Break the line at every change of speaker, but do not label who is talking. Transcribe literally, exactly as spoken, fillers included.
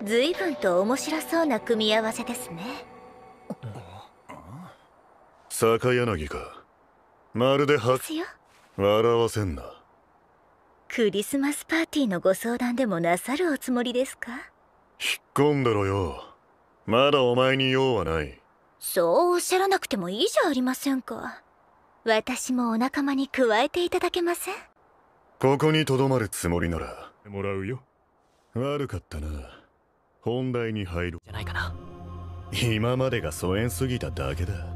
随分と面白そうな組み合わせですね。
坂柳か。まるでは
ですよ。
笑わせんな。
クリスマスパーティーのご相談でもなさるおつもりですか？
引っ込んだろよ。まだお前に用はない。
そうおっしゃらなくてもいいじゃありませんか。私もお仲間に加えていただけません？
ここにとどまるつもりなら
もらうよ。
悪かったな。本題に入る
じゃないかな。
今までが疎遠すぎただけだ。